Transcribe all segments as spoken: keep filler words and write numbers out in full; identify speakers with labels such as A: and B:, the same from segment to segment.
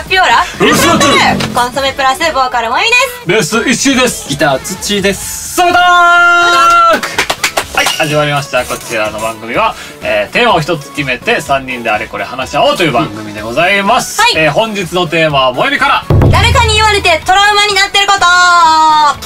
A: ッピオーラフルスロットルコンソメプラスボーカルもゆみです。
B: ベース石井です。
C: ギター土です。
B: サムターク。はい、始まりました。こちらの番組は、えー、テーマを一つ決めてさんにんであれこれ話し合おうという番組でございます。はい、えー、本日のテーマはもゆみから。
A: 誰かに言われてトラウマになってること。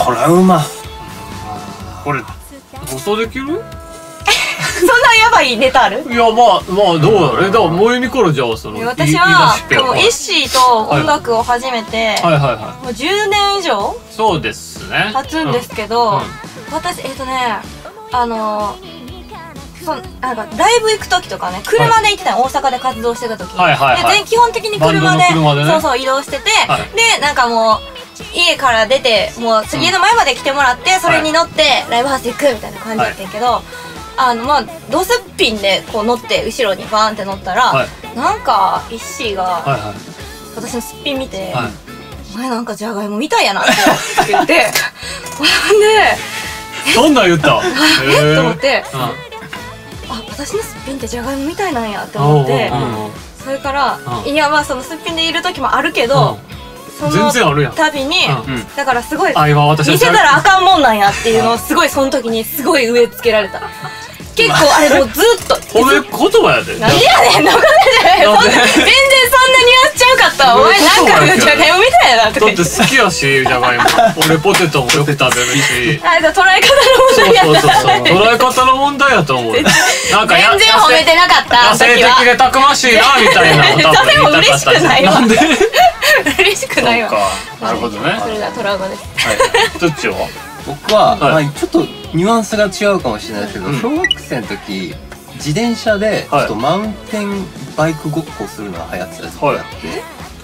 C: トラウマ。
B: これ放送できる？
A: そんなやばいネタある？
B: いや、まあまあどうだろうね。だからもゆみからじゃあその
A: 私はこのイッシーと音楽を始めて
B: はいはいはい、
A: もうじゅうねん以上
B: そうですね
A: 経つんですけど、
B: うんうん、
A: 私えっとねあのそなんかライブ行く時とかね、車で行ってたの、大阪で活動してた時、
B: はいはいはい、
A: で基本的に車で、
B: 車でね、
A: そうそう移動してて、
B: はい、
A: でなんかもう家から出てもう家の前まで来てもらって、うん、それに乗ってライブハウス行くみたいな感じだったんやけど、はい、あのまあドスッピンでこう乗って後ろにバーンって乗ったら、はい、なんかイッシーが、はいはい、私のすっぴん見て、はい、お前なんかじゃがいもみたいやなって言ってほんで
B: そんなん言った
A: えっと思って、うん、あ、私のすっぴんってじゃがいもみたいなんやって思って、それからいやまあそのすっぴんでいる時もあるけど、その度にだからすごい見せたらあかんもんなんやっていうのをすごいその時にすごい植え付けられた。結構あれもうずっと
B: 褒め言葉やで。
A: 何やねんのことじゃないよ。全然そんなニュアンスちゃうかった。お前なんかじゃがいもみたいやなとか言って。
B: だって好きやしじゃがいも。俺ポテトもよく食べるし。
A: あれだ捉え方の問題やった。
B: そうそうそう捉え方の問題やと思う。なんか
A: 全然褒めてなかった。
B: 野生的でたくましいなみたいなの多分言いたかった。
A: 嬉しくないわ。
B: なんで？
A: 嬉しくないわ。
B: なるほどね。
A: それがトラウマです。
B: はい。どっちは？
C: 僕は、はい、まあちょっとニュアンスが違うかもしれないですけど、うん、小学生の時自転車でちょっとマウンテンバイクごっこするのが流行ってた時期があって、はい、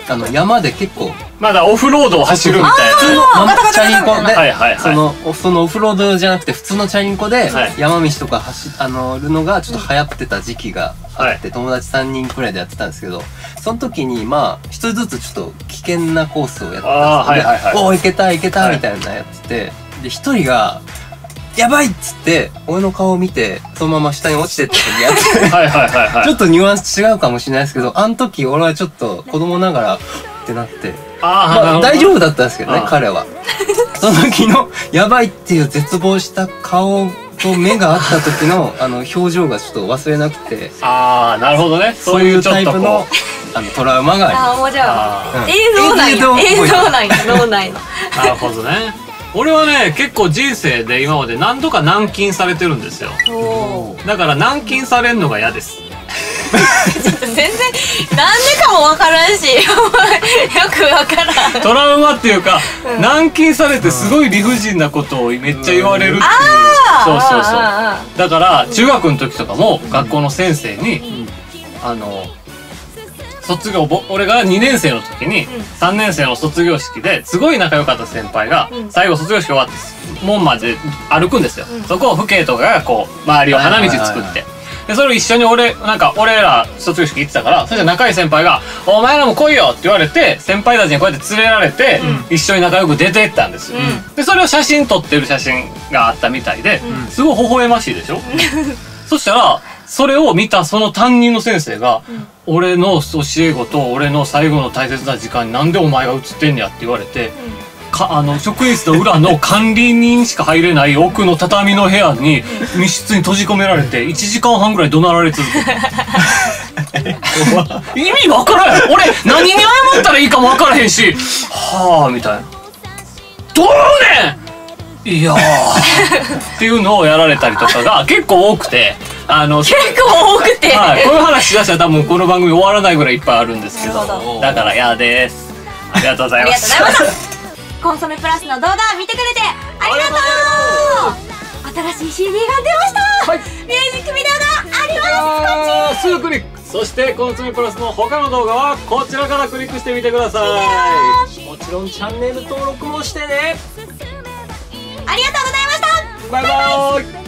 C: あの山で結構
B: まだオフロードを走るみたいな普通
C: のチャリンコでそのそのオフロードじゃなくて普通のチャリンコで山道とか走あのるのがちょっと流行ってた時期があって、友達さんにんくらいでやってたんですけど、その時にまあ一人ずつちょっと危険なコースをやってたんですけど、おお行けた行けたみたいなやってて、で一人がやばいっつって俺の顔を見てそのまま下に落ちてって時やってちょっとニュアンス違うかもしれないですけど、あの時俺はちょっと子供ながらってなって、まあ大丈夫だったんですけどね彼は。その時のやばいっていう絶望した顔と目があった時のあの表情がちょっと忘れなくて、
B: ああなるほどね、
C: そういうタイプのあのトラウマがあります。
A: ああもうじゃあ映像内の映像内の脳内の
B: なるほどね。俺はね結構人生で今まで何度か軟禁されてるんですよ。だから軟禁されるのが嫌です。
A: 全然なんでかもわからんしよくわからん。
B: トラウマっていうか、うん、軟禁されてすごい理不尽なことをめっちゃ言われるっていう、うん、そうそうそう。だから中学の時とかも学校の先生に、うん、あの卒業俺がにねん生の時にさんねん生の卒業式ですごい仲良かった先輩が最後卒業式終わって門まで歩くんですよ。そこを父兄とかがこう周りを花道作って、でそれを一緒に俺なんか俺ら卒業式行ってたから、それで仲いい先輩が「お前らも来いよ」って言われて先輩たちにこうやって連れられて一緒に仲良く出てったんですよ。でそれを写真撮ってる写真があったみたいですごい微笑ましいでしょ。そしたらそれを見たその担任の先生が、うん、俺の教え子と俺の最後の大切な時間になんでお前が写ってんねやって言われて、うん、かあの職員室の裏の管理人しか入れない奥の畳の部屋に密室に閉じ込められていちじかんはんぐらい怒鳴られ続けて意味わからんよ。俺何に謝ったらいいかもわからへんしはあみたいなどうねんいやーっていうのをやられたりとかが結構多くて、あの
A: 結構多くて、
B: はい、こういう話しだしたら多分この番組終わらないぐらいいっぱいあるんですけど、だから嫌です。ありがとうございます。
A: コンソメプラスの動画見てくれてありがとう。新しい シーディー が出ました、はい、ミュージックビデオがあります。こっち
B: すぐクリック。そしてコンソメプラスの他の動画はこちらからクリックしてみてください。もちろんチャンネル登録もしてね。
A: ありがとうございました。
B: バイバーイ。